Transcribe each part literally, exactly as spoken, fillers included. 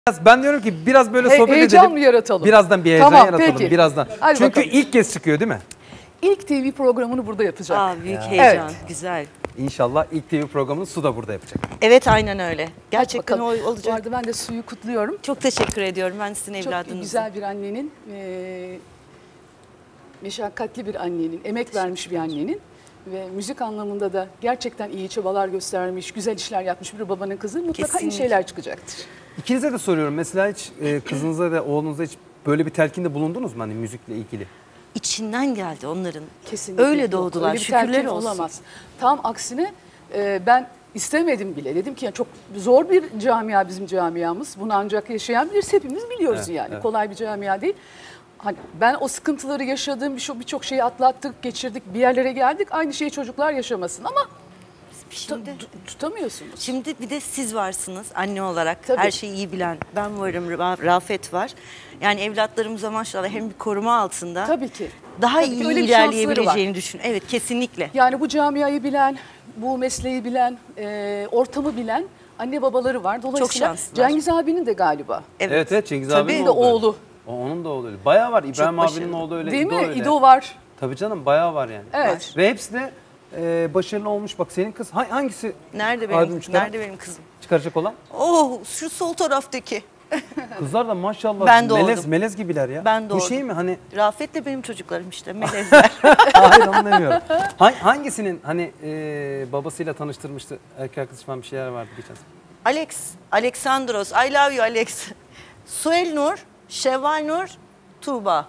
Ben diyorum ki biraz böyle He, sohbet heyecan edelim. mı yaratalım? Birazdan bir heyecan Tamam, yaratalım. peki. Birazdan. Hadi Çünkü bakalım. ilk kez çıkıyor değil mi? İlk T V programını burada yapacak. Aa, büyük Ya. heyecan, Evet. güzel. İnşallah ilk T V programını Su da burada yapacak. Evet, aynen öyle. Gerçekten o Bakalım. Bu olacak. arada ben de Su'yu kutluyorum. Çok teşekkür ediyorum. Ben sizin Çok evladınızım. güzel bir annenin, e, meşakkatli bir annenin, emek vermiş bir annenin ve müzik anlamında da gerçekten iyi çabalar göstermiş, güzel işler yapmış bir babanın kızı mutlaka iyi Kesinlikle. şeyler çıkacaktır. İkinize de soruyorum. Mesela hiç e, kızınıza da oğlunuza hiç böyle bir telkinde bulundunuz mu hani müzikle ilgili? İçinden geldi onların. Kesinlikle. Öyle yok. doğdular. Öyle bir Şükürler telkin olsun. olamaz. Tam aksine e, ben istemedim bile. Dedim ki yani çok zor bir camia bizim camiamız. Bunu ancak yaşayan hepimiz biliyoruz Evet, yani. evet. Kolay bir camia değil. Hani ben o sıkıntıları yaşadığım birçok birçok şeyi atlattık, geçirdik, bir yerlere geldik. Aynı şeyi çocuklar yaşamasın ama Şimdi, tuta- tutamıyorsunuz. şimdi bir de siz varsınız anne olarak. Tabii. Her şeyi iyi bilen. Ben varım, Ra- Rafet var. Yani evlatlarımıza maşallah hem bir koruma altında. Tabii ki. Daha Tabii ki iyi öyle bir şansları ilerleyebileceğini düşün. Evet, kesinlikle. Yani bu camiayı bilen, bu mesleği bilen, e, ortamı bilen anne babaları var. Dolayısıyla şanslılar. Cengiz abinin de galiba. Evet evet Cengiz Tabii. abinin Bir de oğlu. oğlu. O, onun da oğlu öyle. Bayağı var. İbrahim abinin başarılı. oğlu öyle. Değil İdo mi? öyle. İdo var. Tabii canım bayağı var yani. Evet. Ve hepsi de e, başarılı olmuş. Bak senin kız ha- hangisi Nerede albüm benim, çıkaran? nerede benim kızım? çıkaracak olan? Oh, şu sol taraftaki. Kızlar da maşallah Ben doğurdum. melez, melez gibiler ya. Ben Bu doğurdum. şey mi hani Rafet de benim çocuklarım işte, melezler. hayır onu demiyorum. Ha- hangisinin hani e, babasıyla tanıştırmıştı erkek arkadaşı falan bir şeyler vardı geçen sene. Alex, Alexandros, I love you Alex. Suel Nur, Şevval Nur, Tuğba.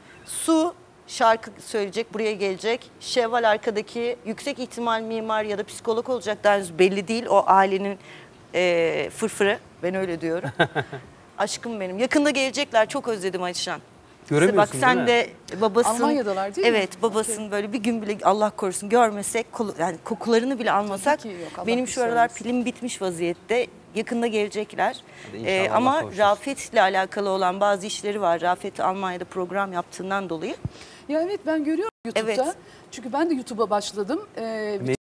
Su şarkı söyleyecek, buraya gelecek. Şevval arkadaki, yüksek ihtimal mimar ya da psikolog olacak, daha henüz belli değil. O ailenin e, fırfırı, ben öyle diyorum. Aşkım benim. Yakında gelecekler, çok özledim Ayşen. Göremiyorsun Bak sen değil mi? de babasın. Almanya'dalar değil mi? Evet, babasın böyle bir gün bile Allah korusun görmesek, kolu- yani kokularını bile almasak. Tabii ki yok, Allah Benim şu aralar göstermesin. pilim bitmiş vaziyette. Yakında gelecekler. Hadi inşallah Ee, Allah ama kavuştursun. Rafet'le alakalı olan bazı işleri var. Rafet Almanya'da program yaptığından dolayı. Ya evet ben görüyorum YouTube'da. Evet. Çünkü ben de YouTube'a başladım. Ee, Me-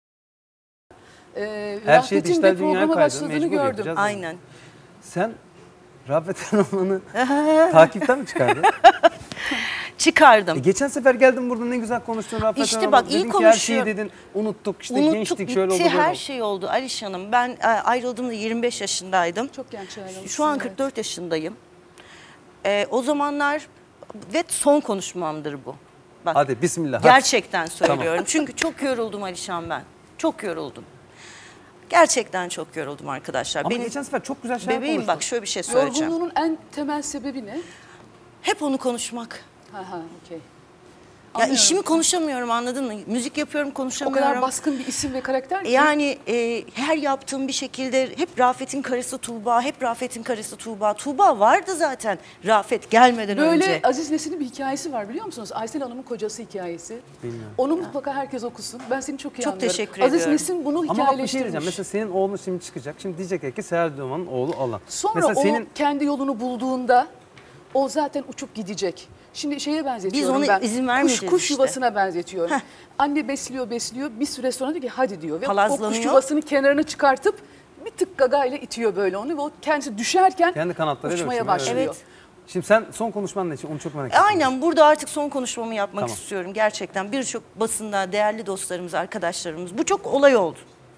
e, Her şey Rafet'in dijital de dünyaya programa kaydı. başladığını Mecbur gördüm. yapacağız. Aynen. Sen Rafet Hanım'ı takipten mi çıkardın? Çıkardım. E, geçen sefer geldin burada ne güzel konuştun Rafet İşte Hanım'la. bak, iyi Dedin ki her şeyi konuşuyor. dedin unuttuk işte Unuttuk, gençtik şöyle oldu bitti, böyle her oldu. şey oldu Aliş Hanım. Ben e, ayrıldığımda yirmi beş yaşındaydım. Çok genç ayrılmışsın. Şu an evet. kırk dört yaşındayım. Ee, o zamanlar ve son konuşmamdır bu. Bak, Hadi bismillah. hadi. gerçekten söylüyorum. Çünkü çok yoruldum Alişan ben. Çok yoruldum. Gerçekten çok yoruldum arkadaşlar. Ama Benim geçen sefer çok güzel şeyler bebeğim konuştun. bak şöyle bir şey söyleyeceğim. Yorgunluğunun en temel sebebi ne? Hep onu konuşmak. Ha ha okey. Ya Anlıyorum. işimi konuşamıyorum, anladın mı? Müzik yapıyorum, O konuşamıyorum. kadar baskın bir isim ve karakter ki. Yani e, her yaptığım bir şekilde hep Rafet'in karısı Tuğba, hep Rafet'in karısı Tuğba. Tuğba vardı zaten Rafet gelmeden Böyle önce. Aziz Nesin'in bir hikayesi var biliyor musunuz? Aysel Hanım'ın kocası hikayesi. Bilmiyorum. Onu mutlaka herkes okusun. Ben seni çok iyi Çok anlıyorum. teşekkür Aziz ediyorum. Nesin bunu Ama bak bir şey hikayeleştirmiş. diyeceğim. Mesela senin oğlun şimdi çıkacak. Şimdi diyecek ki Seher Duman'ın oğlu Alan. Sonra Mesela o senin kendi yolunu bulduğunda o zaten uçup gidecek. Şimdi şeye benzetiyorum Biz ona ben. izin kuş, vermeyeceğiz kuş işte. yuvasına benzetiyorum. Anne besliyor besliyor bir süre sonra diyor ki hadi diyor. Ve o Palazlanıyor. kuş yuvasının kenarına çıkartıp bir tık gagayla itiyor böyle onu. Ve o kendisi düşerken kendi kanatlarıyla uçmaya uçuyor, evet. başlıyor. Evet. Şimdi sen son konuşman ne için? Onu çok merak E, ediyorum. Aynen, burada artık son konuşmamı yapmak Tamam. istiyorum gerçekten. Birçok basında değerli dostlarımız, arkadaşlarımız, bu çok olay oldu.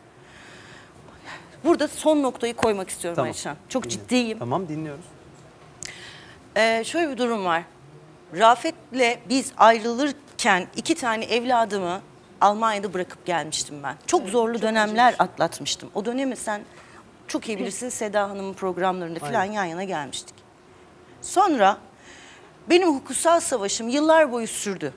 Burada son noktayı koymak istiyorum Tamam. Ayşen. Çok Dinliyorum. ciddiyim. Tamam dinliyoruz. Ee, şöyle bir durum var. Rafet'le biz ayrılırken iki tane evladımı Almanya'da bırakıp gelmiştim ben. Çok zorlu çok dönemler acıymış. atlatmıştım. O dönemi sen çok iyi bilirsin, Seda Hanım'ın programlarında falan Aynen. yan yana gelmiştik. Sonra benim hukuksal savaşım yıllar boyu sürdü.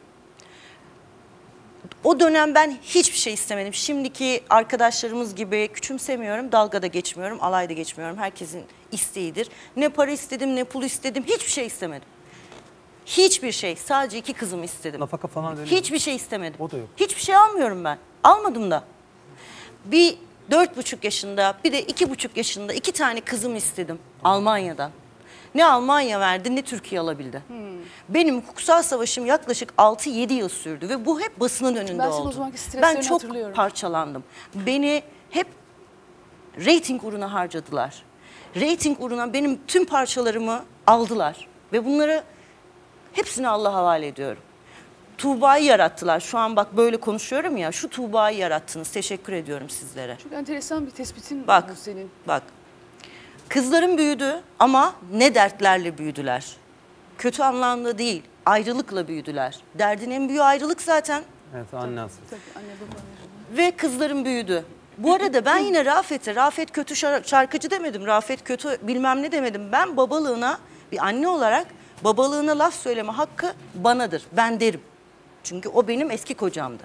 O dönem ben hiçbir şey istemedim. Şimdiki arkadaşlarımız gibi küçümsemiyorum, dalgada geçmiyorum, alayda geçmiyorum. Herkesin isteğidir. Ne para istedim, ne pul istedim, hiçbir şey istemedim. Hiçbir şey, sadece iki kızımı istedim. Nafaka falan öyle. Hiçbir şey istemedim. O da yok. Hiçbir şey almıyorum ben. Almadım da. Bir dört buçuk yaşında, bir de iki buçuk yaşında iki tane kızım istedim Almanya'dan. Ne Almanya verdi, ne Türkiye alabildi. Hmm. Benim hukuksal savaşım yaklaşık altı yedi yıl sürdü ve bu hep basının önünde Ben senin o oldu. zamanki streslerini Ben çok hatırlıyorum. parçalandım. Beni hep reyting uğruna harcadılar. Rating uğruna benim tüm parçalarımı aldılar. Ve bunları hepsini Allah'a havale ediyorum. Tuğba'yı yarattılar. Şu an bak böyle konuşuyorum ya. Şu Tuğba'yı yarattınız. Teşekkür ediyorum sizlere. Çok enteresan bir tespitin Bak, bu senin. bak. Kızlarım büyüdü ama ne dertlerle büyüdüler. Kötü anlamda değil, ayrılıkla büyüdüler. Derdin en büyüğü ayrılık zaten. Evet, anne asıl. Tabii anne baba. Ve kızlarım büyüdü. Bu arada ben yine Rafet'e, Rafet kötü şar- şarkıcı demedim, Rafet kötü bilmem ne demedim. Ben babalığına, bir anne olarak babalığına laf söyleme hakkı banadır. Ben derim. Çünkü o benim eski kocamdı.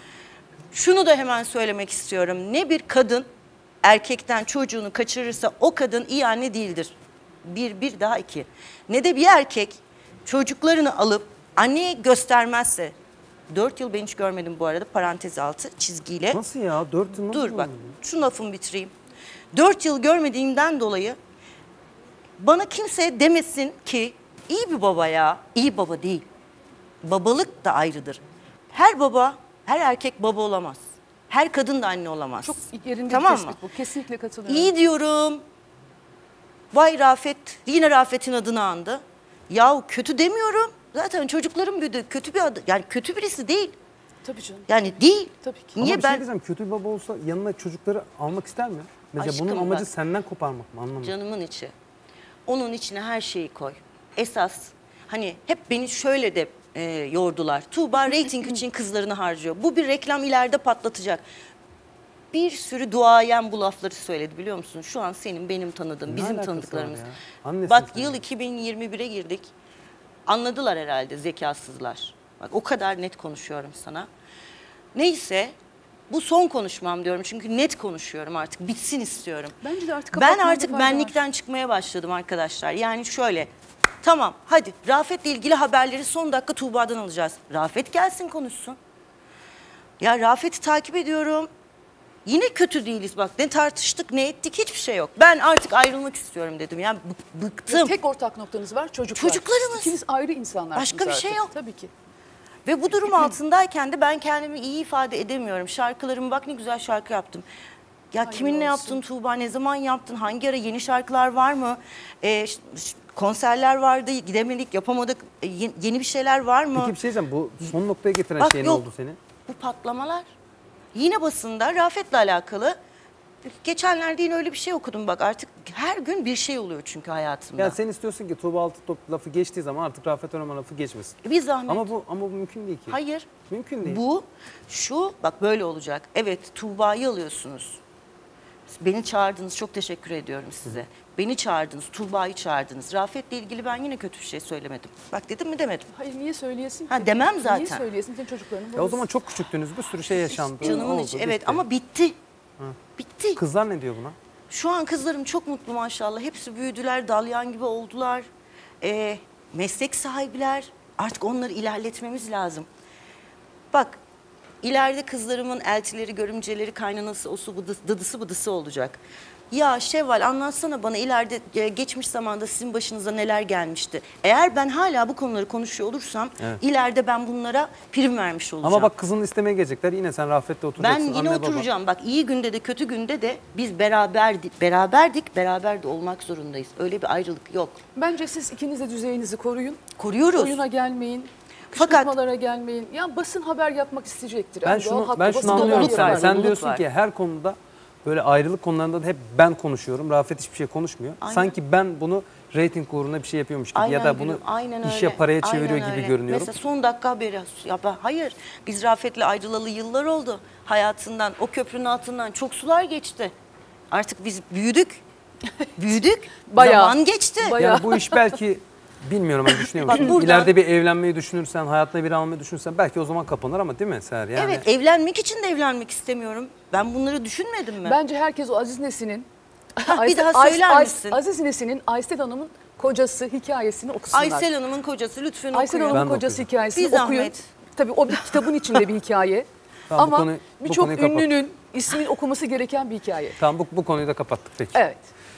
Şunu da hemen söylemek istiyorum. Ne bir kadın erkekten çocuğunu kaçırırsa o kadın iyi anne değildir. Bir, bir daha iki. Ne de bir erkek çocuklarını alıp anneye göstermezse, dört yıl ben hiç görmedim bu arada, parantez altı çizgiyle. Nasıl ya? Dört yıl nasıl Dur bak, oldu? şu lafımı bitireyim. Dört yıl görmediğimden dolayı bana kimse demesin ki iyi bir baba ya. İyi baba değil. Babalık da ayrıdır. Her baba, her erkek baba olamaz. Her kadın da anne olamaz. Çok yerinde Tamam bir tespit mı? bu. Kesinlikle katılıyorum. İyi diyorum. Vay Rafet, yine Rafet'in adını andı. Yahu kötü demiyorum. Zaten çocuklarım büyüdü. Kötü bir adı, yani kötü birisi değil. Tabii canım. Yani değil. Tabii ki. Ama Niye bir ben şey diyeceğim, kötü bir baba olsa yanına çocukları almak ister mi? Mesela Aşkım bunun amacı bak. senden koparmak mı? Anlamadım. canımın içi. Onun içine her şeyi koy. Esas hani hep beni şöyle de e, yordular. Tuğba reyting için kızlarını harcıyor. Bu bir reklam, ileride patlatacak. Bir sürü duayen bu lafları söyledi biliyor musun? Şu an senin, benim tanıdığım, Ne bizim alakası tanıdıklarımız. var ya? Annesin Bak sen yıl ya. iki bin yirmi bire girdik. Anladılar herhalde zekasızlar. Bak o kadar net konuşuyorum sana. Neyse bu son konuşmam diyorum çünkü net konuşuyorum, artık bitsin istiyorum. Bence de artık Ben kapatmaya artık da fayda var. benlikten çıkmaya başladım arkadaşlar. Yani şöyle, tamam hadi Rafet'le ilgili haberleri son dakika Tuğba'dan alacağız. Rafet gelsin konuşsun. Ya Rafet'i takip ediyorum. Yine kötü değiliz bak, ne tartıştık ne ettik, hiçbir şey yok. Ben artık ayrılmak istiyorum dedim, yani bı- bıktım. Tek ortak noktanız var, çocuklar. Çocuklarımız. İkiniz ayrı insanlarsınız Başka bir şey artık. yok. Tabii ki. Ve bu durum altındayken de ben kendimi iyi ifade edemiyorum. Şarkılarımı bak ne güzel şarkı yaptım. Ya Hayırlı kiminle olsun. yaptın Tuğba, ne zaman yaptın, hangi ara, yeni şarkılar var mı? Ee, ş- ş- konserler vardı, gidemedik, yapamadık. Ee, ye- yeni bir şeyler var mı? Peki bir şey diyeceğim. Bu son noktaya getiren Bak, şey ne yok. oldu senin? Bu patlamalar. Yine basında Rafet'le alakalı. Geçenlerde yine öyle bir şey okudum bak, artık her gün bir şey oluyor çünkü hayatımda. Yani sen istiyorsun ki Tuğba Altıntop lafı geçtiği zaman artık Rafet Önerman lafı geçmesin. Bir zahmet. Ama bu ama bu mümkün değil ki. Hayır. Mümkün değil. Bu, şu, bak böyle olacak. Evet, Tuğba'yı alıyorsunuz. Beni çağırdınız, çok teşekkür ediyorum size. Beni çağırdınız, Tuğba'yı çağırdınız. Rafet'le ilgili ben yine kötü bir şey söylemedim. Bak dedim mi demedim. Hayır, niye söyleyesin ki? Ha, demem Niye zaten. söyleyesin? Senin çocukların Ya o babası. zaman çok küçüktünüz. Bir sürü şey yaşandı. Canımın oldu, içi. Evet bitti. ama bitti. Bitti. Kızlar ne diyor buna? Şu an kızlarım çok mutlu maşallah. Hepsi büyüdüler, dalyan gibi oldular. Ee, meslek sahibiler. Artık onları ilerletmemiz lazım. Bak, ileride kızlarımın eltileri, görümceleri, kaynanası, osu, bıdısı, dıdısı bıdısı olacak. Ya Şevval, anlatsana bana ileride e, geçmiş zamanda sizin başınıza neler gelmişti. Eğer ben hala bu konuları konuşuyor olursam Evet. ileride ben bunlara prim vermiş olacağım. Ama bak kızını istemeye gelecekler. Yine sen Rafet'le Ben oturacaksın. yine anne, baba. oturacağım. Bak iyi günde de kötü günde de biz beraberdik, beraberdik, beraber de olmak zorundayız. Öyle bir ayrılık yok. Bence siz ikiniz de düzeyinizi koruyun. Koruyoruz. Oyuna gelmeyin. Fakat- Kışkırtmalara gelmeyin. Ya basın haber yapmak isteyecektir. Ben Yani şunu doğal ben hakkı, şunu basın anlıyorum haber doluluk var, sen. yapar. Sen doluluk diyorsun var. ki her konuda böyle ayrılık konularında da hep ben konuşuyorum. Rafet hiçbir şey konuşmuyor. Aynen. Sanki ben bunu reyting uğruna bir şey yapıyormuş gibi Aynen ya da bunu gülüm, aynen işe öyle. paraya Aynen çeviriyor gibi öyle. görünüyorum. Mesela son dakika haberi. Ya ben, hayır, biz Rafet'le ayrılalı yıllar oldu. Hayatından, o köprünün altından çok sular geçti. Artık biz büyüdük. Büyüdük. Bayağı. Zaman geçti. Bayağı. Yani bu iş belki bilmiyorum hani düşünüyor Bak musun? buradan- İleride bir evlenmeyi düşünürsen, hayatına biri almayı düşünürsen belki o zaman kapanır ama değil mi Seher? Yani Evet, evlenmek için de evlenmek istemiyorum. Ben bunları düşünmedim mi? Bence herkes o Aziz Nesin'in Ha, bir Aysel- daha Ays- söyler Ays- misin? Aziz Nesin'in Aysel Hanım'ın kocası hikayesini okusunlar. Aysel Hanım'ın kocası, lütfen Aysel okuyun. Ben Hanım'ın de kocası okuyacağım. hikayesini Bir zahmet. okuyun. Tabii o bir kitabın içinde bir hikaye. Tamam, bu Ama konuyu- bu birçok konuyu kapat. ünlünün ismin okuması gereken bir hikaye. Tamam bu, bu konuyu da kapattık peki. Evet.